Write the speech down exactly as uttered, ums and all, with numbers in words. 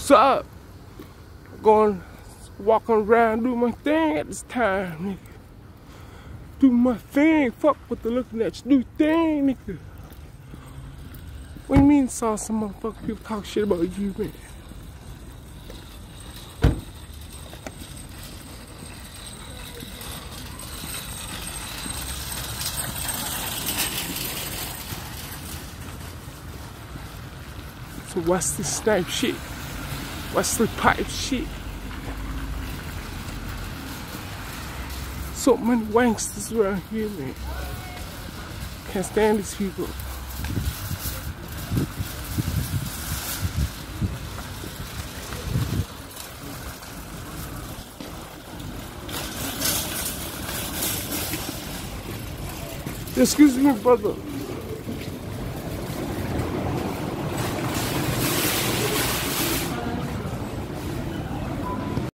What's up? Going, walking around, do my thing at this time, nigga. Do my thing. Fuck what they're looking at you. Do thing, nigga. What do you mean saw some motherfucking people talk shit about you, man? So what's this snipe shit? What's the pipe shit? So many wanksters around here, man. Can't stand these people. Excuse me, brother.